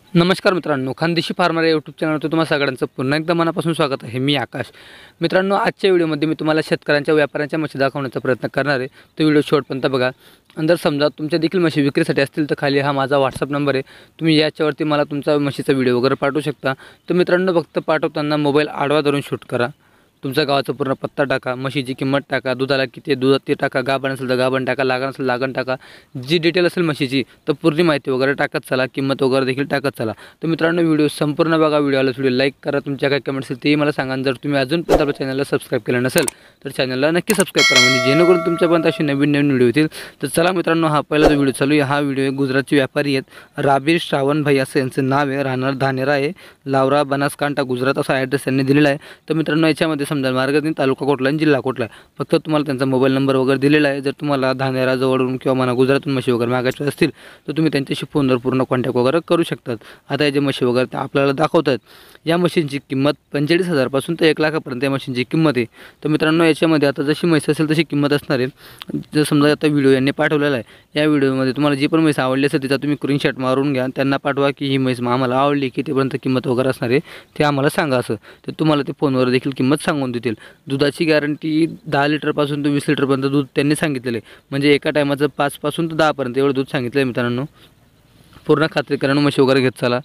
नमस्कार मित्रांनो, खानदेशी फार्मर या यूट्यूब चॅनलवर तुम्हा सगळ्यांचं पुन्हा एकदा मनापासून स्वागत आहे। मी आकाश। मित्रांनो, आजच्या व्हिडिओमध्ये मी तुम्हाला शेतकऱ्यांच्या व्यापाऱ्यांच्या म्हशी दाखवण्याचा प्रयत्न करणार आहे। तो व्हिडिओ शेवटपर्यंत बघा। जर समजा तुमच्या देखील म्हशी विक्रीसाठी असतील तर खाली हा माझा WhatsApp नंबर आहे, तुम्ही याच्यावरती मला तुमचा म्हशीचा व्हिडिओ वगैरे पाठवू शकता। तर मित्रांनो, फक्त पाठवताना मोबाईल आडवा धरून शूट करा, तुमच्या गावाचा पूर्ण पत्ता टाका, म्हशीची किंमत टाका, दुधाला किती दूध ते टाका, गाभण असेल तर गाभण टाका, लागण असेल लागण टाका, जी डिटेल असेल म्हशीची तर पूर्ण माहिती वगैरे टाकत चला, किंमत वगैरे देखील टाकत चला। तर मित्रांनो, व्हिडिओ संपूर्ण बघा, व्हिडिओ लाईक करा, तुमच्या काय कमेंट्स असतील तेही मला सांगा। जर तुम्ही अजूनपर्यंत आपल्या चॅनलला सबस्क्राईब केलं नसेल तर चॅनलला नक्की सबस्क्राईब करा, म्हणजे जेणेकरून तुमच्यापर्यंत अशी नवीन व्हिडिओ येतील। तर चला मित्रांनो, हा पहिला जो व्हिडिओ चालू आहे, हा व्हिडिओ गुजरातचे व्यापारी आहेत, राबीर श्रावण भाई असं यांचं नाव आहे, राहणार धानेरा आहे, लावरा बनासकांठा गुजरात असा ॲड्रेस त्यांनी दिलेला आहे। तर मित्रांनो, याच्यामध्ये समजा मार्गदर्शन तालुका कुठला आणि जिल्हा कुठला, फक्त तुम्हाला त्यांचा मोबाईल नंबर वगैरे दिलेला आहे। जर तुम्हाला धानेरा जवळून किंवा म्हणा गुजरातून म्हशी वगैरे मागायचे असतील तर तुम्ही त्यांच्याशी फोनवर पूर्ण कॉन्टॅक्ट वगैरे करू शकतात। आता या जे म्हशी वगैरे ते आपल्याला दाखवतात, या मशीनची किंमत 45,000 पासून तर 1 लाखापर्यंत या मशीनची किंमत आहे। तर मित्रांनो, याच्यामध्ये आता जशी म्हैस असेल तशी किंमत असणार आहे। जर समजा आता व्हिडिओ यांनी पाठवलेला आहे, या व्हिडिओमध्ये तुम्हाला जी पण म्हैस आवडली असेल तिचा तुम्ही स्क्रीनशॉट मारून घ्या, त्यांना पाठवा की ही म्हैस आम्हाला आवडली, कितीपर्यंत किंमत वगैरे असणार आहे ते आम्हाला सांगा असं। तर तुम्हाला ते फोनवर देखील किंमत सांगून देतील। दुधाची गॅरंटी 10 लिटरपासून ते 20 लिटरपर्यंत दूध त्यांनी सांगितलेलं आहे, म्हणजे एका टायमाचं 5 पासून तर 10 पर्यंत एवढं दूध सांगितलं आहे। मित्रांनो, पूर्ण खात्री करून म्हशी वगैरे घेत चला।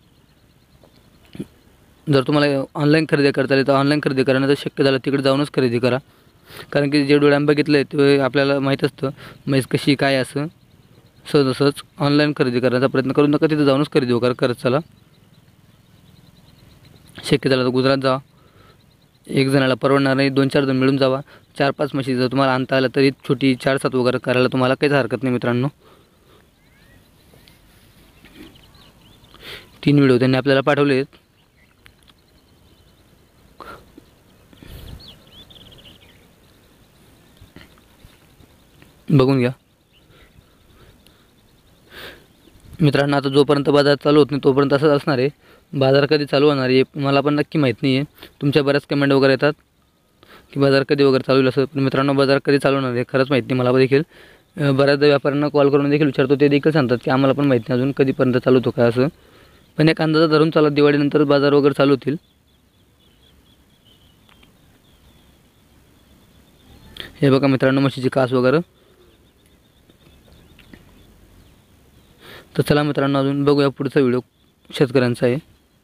जर तुम्हाला ऑनलाईन खरेदी करता आली तर ऑनलाईन खरेदी करा, नाही तर शक्य झालं तिकडे जाऊनच खरेदी करा, कारण की जे डोळ्यानं बघितलं आहे ते आपल्याला माहीत असतं म्हैस कशी काय असं। सहज ऑनलाईन खरेदी करण्याचा प्रयत्न करू नका, तिथं जाऊनच खरेदी वगैरे करत चला। शक्य झालं तर गुजरात जा, एक जणाला परवडणार नाही, 2-4 जण मिळून जावा। 4-5 म्हशी जर तुम्हाला आणता आलं तरी छोटी 4-7 वगैरे करायला तुम्हाला काहीच हरकत नाही। मित्रांनो, 3 व्हिडिओ त्यांनी आपल्याला पाठवले आहेत, बघून घ्या। मित्रांनो, आता जोपर्यंत बाजार चालू होत नाही तोपर्यंत असंच असणार आहे। बाजार कधी चालू होणार आहे मला पण नक्की माहीत नाही आहे। तुमच्या बऱ्याच कमेंट वगैरे येतात की बाजार कधी वगैरे चालू होईल असं, पण मित्रांनो बाजार कधी चालू होणार आहे खरंच माहीत नाही मला देखील। बऱ्याचदा व्यापाऱ्यांना कॉल करून देखील विचारतो, ते देखील सांगतात की आम्हाला पण माहीत नाही अजून कधीपर्यंत चालू होतो काय असं, पण एक अंदाजा धरून चालत दिवाळीनंतर बाजार वगैरे चालू होतील। हे बघा मित्रांनो, म्हशीची कास वगैरे। तर चला मित्रांनो, अजून बघूया पुढचा व्हिडिओ शेतकऱ्यांचा आहे।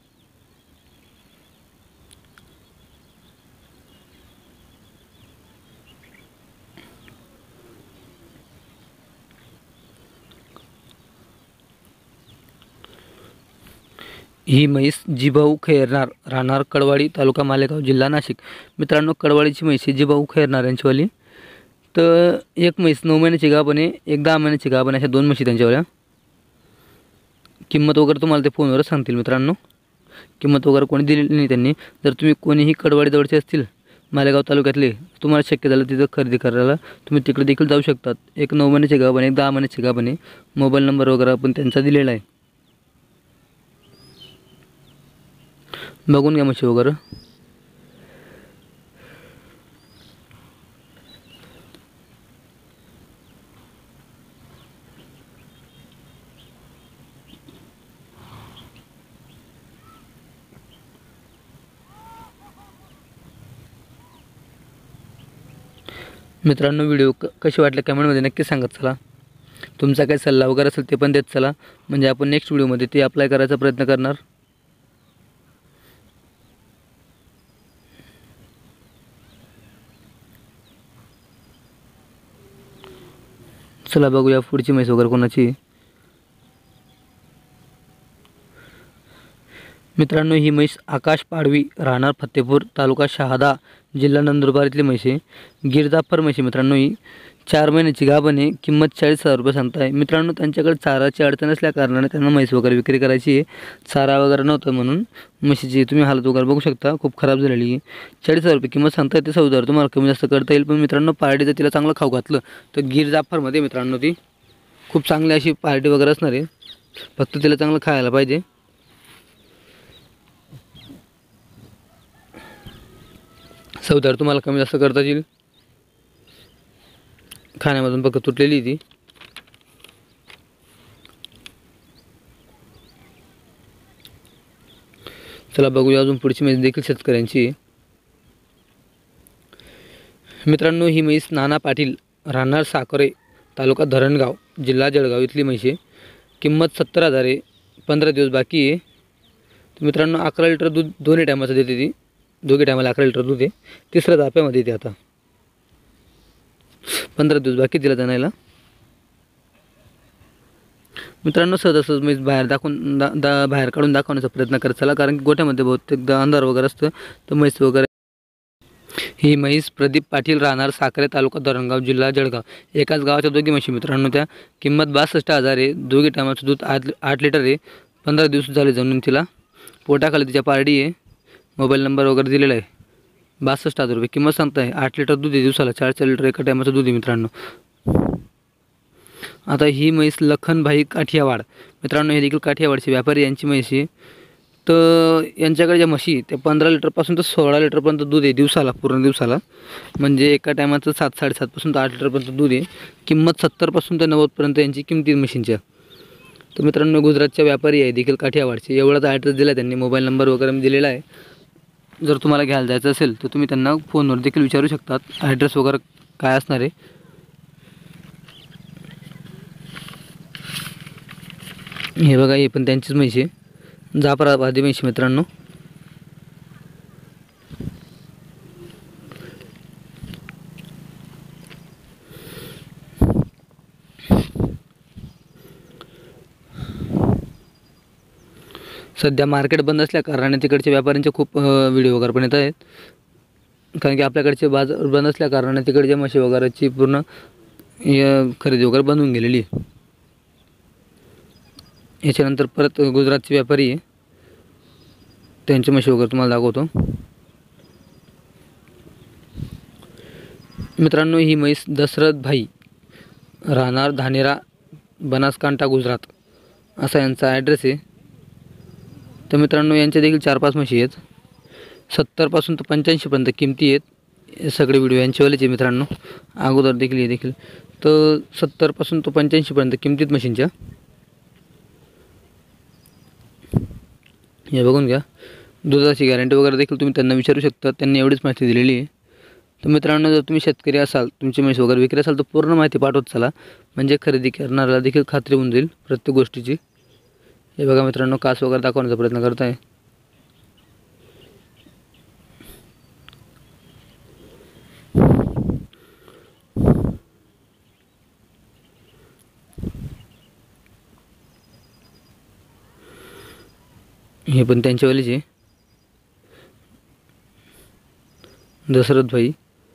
ही म्हैस जिभाऊ खैरनार, राहणार कडवाडी, तालुका मालेगाव, जिल्हा नाशिक। मित्रांनो, कडवाडीची म्हैस आहे जिभाऊ खैरनार यांचीवाली। तर एक म्हैस 9 महिन्याची गाभण आहे, एक 10 महिन्याची गाभण, अशा 2 म्हशी त्यांच्यावाल्या। किंमत वगैरे तुम्हाला ते फोनवरच सांगतील। मित्रांनो, किंमत वगैरे कोणी दिलेली नाही त्यांनी। जर तुम्ही कोणीही कडवाडी जवळचे असतील मालेगाव तालुक्यातले, तुम्हाला शक्य झालं तिथं खरेदी करायला तुम्ही तिकडे देखील जाऊ शकतात। एक 9 महिन्याची गाभण, एक 10 महिन्याची गाभण आहे। मोबाईल नंबर वगैरे आपण त्यांचा दिलेला आहे, बघून घ्या म्हशी वगैरे। मित्रांनो, व्हिडिओ कशी वाटले कमेंटमध्ये नक्की सांगत चला। तुमचा काही सल्ला वगैरे असेल ते पण देत चला, म्हणजे आपण नेक्स्ट व्हिडिओमध्ये ते अप्लाय करायचा प्रयत्न करणार। चला बघूया पुढची म्हैस वगैरे कोणाची। मित्रांनो, ही म्हैस आकाश पाडवी, राहणार फतेपूर, तालुका शहादा, जिल्हा नंदुरबार इथली म्हैस आहे। गिरजाफर म्हैस आहे मित्रांनो, ही 4 महिन्याची गाभण आहे। किंमत 40,000 रुपये सांगताय। मित्रांनो, त्यांच्याकडे चाराची अडचण असल्या कारणाने त्यांना म्हैस वगैरे विक्री करायची आहे, चारा वगैरे नव्हतं म्हणून। म्हशीची तुम्ही हालत वगैरे बघू शकता, खूप खराब झालेली आहे। 40,000 रुपये किंमत सांगताय, ते 14,000 तुम्हाला कमी जास्त करता येईल। पण मित्रांनो, पार्टी जर तिला चांगलं खाऊ घातलं तर गिरजाफरमध्ये मित्रांनो ती खूप चांगली अशी पार्टी वगैरे असणार आहे, फक्त तिला चांगलं खायला पाहिजे। 14,000 तुम्हाला कमी जास्त करता येईल। खाण्यामधून फक्त तुटलेली ती। चला बघूया अजून पुढची म्हैस देखील शेतकऱ्यांची. मित्रांनो, ही म्हैस नाना पाटील, राहणार साकोरे, तालुका धरणगाव, जिल्हा जळगाव इथली म्हैस आहे. किंमत 70,000 आहे. 15 दिवस बाकी आहे. तर मित्रांनो, 11 लिटर दूध दोन्ही टायमाचं देते ती. दोघी टायमाला 11 लिटर दूध आहे. तिसऱ्या दाप्यामध्ये येते. आता 15 दिवस बाकी तिला जाणायला. मित्रांनो, सहज म्हैस बाहेर दाखवून बाहेर काढून दाखवण्याचा प्रयत्न करत चला, कारण की गोठ्यामध्ये बहुतेकदा अंधार वगैरे असतं तर म्हैस वगैरे. ही म्हैस प्रदीप पाटील, राहणार साखरे, तालुका धरणगाव, जिल्हा जळगाव. एकाच गावाच्या दोघी म्हशी मित्रांनो त्या. किंमत 62,000 आहे. दोघी टायमाचं दूध 8 लिटर आहे. 15 दिवस झाले जमून तिला. पोटाखाली तिच्या पारडी आहे. मोबाईल नंबर वगैरे दिलेला आहे. 62,000 रुपये किंमत सांगताय. 8 लिटर दूध आहे दिवसाला. 4 लिटर एका टायमाचं दूध आहे मित्रांनो. आता ही म्हैस लखनभाई काठियावाड. मित्रांनो, हे देखील काठियावाडचे व्यापारी यांची म्हैस आहे. तर यांच्याकडे ज्या म्हशी त्या 15 लिटरपासून तर 16 लिटरपर्यंत दूध आहे दिवसाला, पूर्ण दिवसाला. म्हणजे एका टायमाचं 7-7.5 ते 8 लिटरपर्यंत दूध आहे. किंमत 70 ते 90 यांची किमती म्हशींच्या. तर मित्रांनो, गुजरातच्या व्यापारी आहे देखील काठियावाडचे. एवढाच ॲड्रेस दिला त्यांनी, मोबाईल नंबर वगैरे दिलेला आहे. जर तुम्हाला घ्यायला जायचं असेल तर तुम्ही त्यांना फोनवर देखील विचारू शकतात ॲड्रेस वगैरे काय असणार आहे. हे बघा, हे पण त्यांचीच म्हैस आहे. जाफराबादी म्हैस मित्रांनो. सध्या मार्केट बंद असल्या कारणाने तिकडचे व्यापाऱ्यांचे खूप व्हिडिओ वगैरे पण येत आहेत. कारण की आपल्याकडचे बाजार बंद असल्या कारणाने तिकडच्या म्हशी वगैरेची पूर्ण खरेदी वगैरे बंद होऊन गेलेली आहे. याच्यानंतर परत गुजरातचे व्यापारी आहे, त्यांची म्हशी वगैरे तुम्हाला दाखवतो. मित्रांनो, ही म्हैस दशरथ भाई, राहणार धानेरा, बनासकांठा, गुजरात असा यांचा ॲड्रेस आहे. तर मित्रांनो, यांच्या देखील 4-5 म्हशी आहेत. 70 ते 85 किमती आहेत. सगळे व्हिडिओ यांच्यावालेच आहे मित्रांनो. अगोदर देखील हे देखील. तर 70 ते 85 किमतीत म्हशींच्या. हे बघून घ्या. दुधाची गॅरंटी वगैरे देखील तुम्ही त्यांना विचारू शकता. त्यांनी एवढीच माहिती दिलेली आहे. तर मित्रांनो, जर तुम्ही शेतकरी असाल, तुमची म्हैस वगैरे विक्री असाल तर पूर्ण माहिती पाठवत चला, म्हणजे खरेदी करणाऱ्याला देखील खात्री होऊन जाईल प्रत्येक गोष्टीची. हे बघा मित्रांनो, कास वगैरे दाखवण्याचा प्रयत्न करत आहे. हे पण त्यांच्यावालीच आहे, दशरथ भाई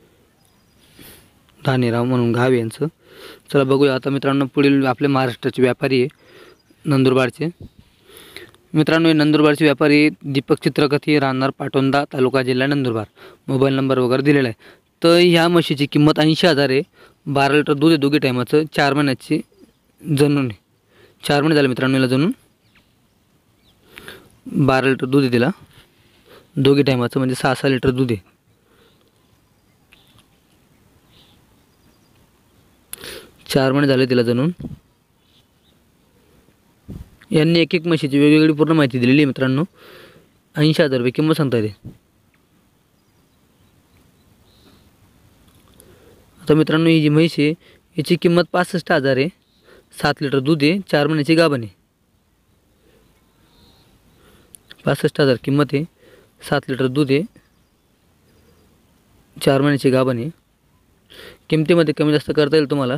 धानेराव म्हणून गाव यांचं. चला बघूया आता मित्रांनो, पुढील आपले महाराष्ट्राचे व्यापारी आहे नंदुरबारचे. मित्रांनो, हे नंदुरबारचे व्यापारी दीपक चित्रकथी, राहणार पाटोंदा, तालुका जिल्हा नंदुरबार. मोबाईल नंबर वगैरे दिलेला आहे. तर ह्या म्हशीची किंमत 80,000 आहे. 12 लिटर दूध आहे दोघी टायमाचं. 4 महिन्याची जणून 4 महिने झाले मित्रांनो याला जणून. 12 लिटर दूध आहे तिला दोघी टायमाचं, म्हणजे 6-6 लिटर दूध आहे. 4 महिने झाले तिला जणून. यांनी एक म्हशीची वेगवेगळी पूर्ण माहिती दिलेली आहे मित्रांनो. 80,000 रुपये किंमत सांगता येते. आता मित्रांनो, ही जी म्हैस आहे याची किंमत 65,000 आहे. 7 लिटर दूध आहे. 4 महिन्याची गाभण आहे. 65,000 किंमत आहे. 7 लिटर दूध आहे. 4 महिन्याची गाभण आहे. किमतीमध्ये कमी जास्त करता येईल तुम्हाला.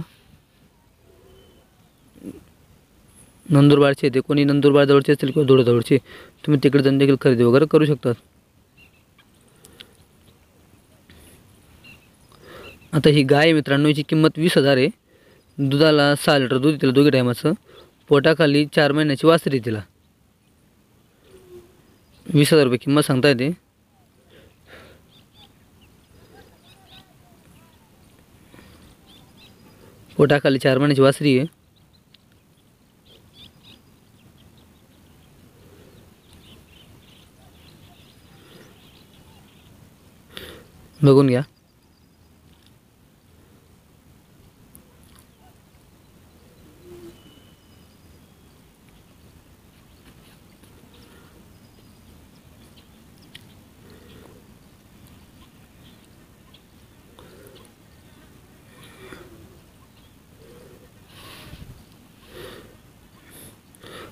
नंदुरबारचे ते कोणी नंदुरबार जवळचे असतील किंवा धुळजवळचे, तुम्ही तिकडे जाऊन देखील खरेदी वगैरे करू शकतात. आता ही गाय मित्रांनो, याची किंमत 20,000 आहे. दुधाला 6 लिटर दूध तिला दोघी टायमाचं. पोटाखाली 4 महिन्याची वासरी तिला. 20,000 रुपये किंमत सांगता येते. पोटाखाली 4 महिन्याची वासरी आहे. बघून घ्या.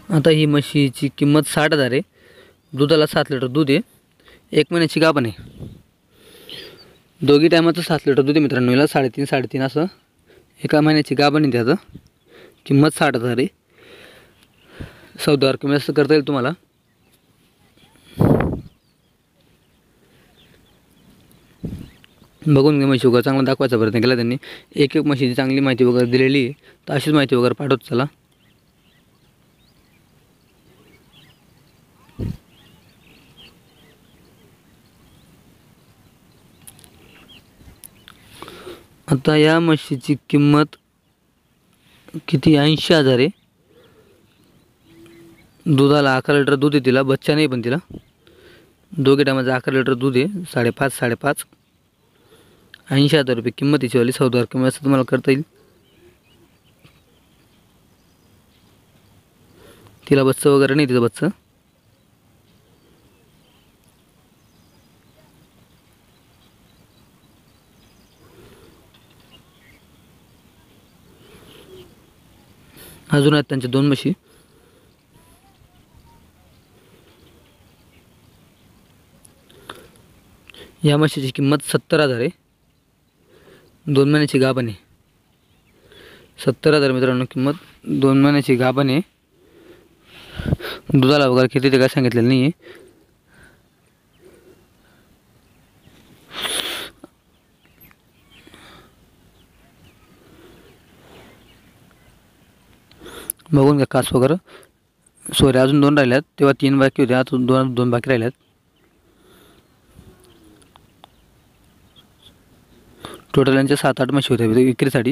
आता ही म्हशीची किंमत 60,000 आहे. दुधाला 7 लिटर दूध आहे. 1 महिन्याची गाभण आहे. दोघी टायमाचं 7 लिटर दूध आहे मित्रांनो. याला 3.5 असं 1 महिन्याची गाभण आहे. त्याचं किंमत 60,000 आहे. सौदावर कमी जास्त करता येईल तुम्हाला. बघून घ्या म्हशी वगैरे चांगला दाखवायचा प्रयत्न केला त्यांनी. एक म्हशीची चांगली माहिती वगैरे दिलेली आहे. तर अशीच माहिती वगैरे पाठवत चला. आता या म्हशीची किंमत किती 80,000 आहे. दुधाला 11 लिटर दूध आहे. तिला बच्चा नाही पण तिला दोघे टायमाचं 11 लिटर दूध आहे. 5.5 80,000 रुपये किंमत तिचीवाली. सौदावर कमी असं तुम्हाला करता येईल. तिला बच्चं वगैरे नाही. तिचं बच्चं अजून आहेत त्यांच्या 2 म्हशी. या म्हशीची किंमत 70,000 आहे. 2 महिन्याची गाभण आहे. 70,000 मित्रांनो किंमत. 2 महिन्याची गाभण आहे. दुधाला वगैरे किती ते काय सांगितलेलं नाही आहे. बघून घ्या कास वगैरे. सॉरी अजून 2 राहिल्यात. तेव्हा 3 बाकी होत्या. आता 2 बाकी राहिल्यात. टोटल यांच्या 7-8 म्हशी होत्या विक्रीसाठी.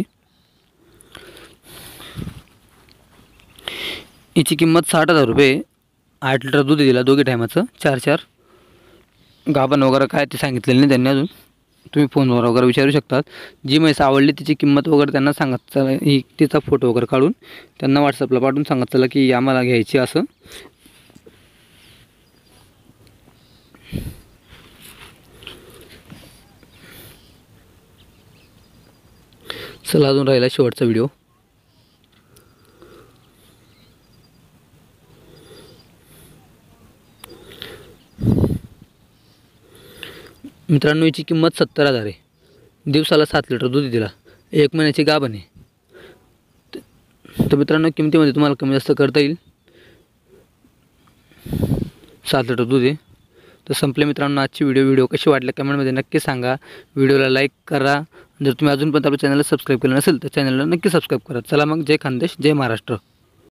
हिची किंमत 60,000 रुपये. 8 लिटर दूध दिला दोघी टायमाचं. 4 गाभण वगैरे काय ते सांगितलेलं नाही त्यांनी अजून. तुम्ही फोनवर वगैरे विचारू शकतात. जी म्हैस आवडली तिची किंमत वगैरे त्यांना सांगत चला. ही तिचा फोटो वगैरे काढून त्यांना व्हॉट्सअपला पाठवून सांगत चला की आम्हाला घ्यायची असं. चला अजून राहिला शेवटचा व्हिडिओ. मित्रांनो हिची किंमत 70,000 आहे. दिवसाला 7 लिटर दूध दिला. 1 महिन्याची गाभण आहे. तर मित्रांनो किमतीमध्ये तुम्हाला कमी जास्त करता येईल. 7 लिटर दूध आहे. तर संपले मित्रांनो आजची व्हिडिओ कशी वाटले कमेंटमध्ये नक्की सांगा. व्हिडिओला लाईक करा. जर तुम्ही अजूनपर्यंत आपल्या चॅनलला सबस्क्राईब केलं नसेल तर चॅनलला नक्की सबस्क्राईब करा. चला मग जय खानदेश जय महाराष्ट्र.